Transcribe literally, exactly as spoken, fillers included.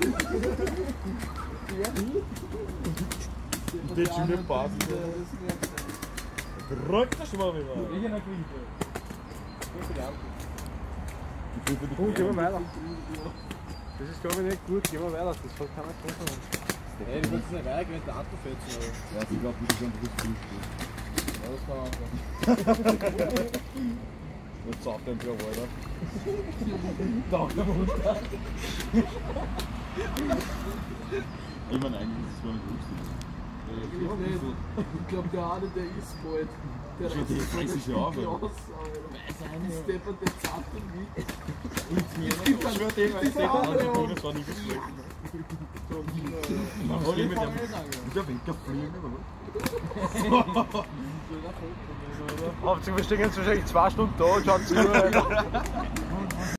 Das schon nicht passen. Drückt das schon mal wieder. Ich habe Gut, gehen wir weiter. Das ist glaube ich nicht gut, gehen wir weiter. Das kann keiner kommen. Hey, du willst nicht weiter, wenn der Auto fährt. Ja, ich glaube, du bist schon richtig. Ja, das kann man auch. Jetzt sagt er wieder weiter. Danke, Mutter. Ich meine, eigentlich ist es gar nicht lustig. Ich glaube, der eine, der ist bald. Der Schon die dreißig Jahre. Ist der von der Zarte wie? Ich schwöre dir, weil ich sehe, das war nicht gesprochen. Ich glaube, ich kann fliegen, oder? Hauptsache wir stehen jetzt wahrscheinlich zwei Stunden da und schauen zu.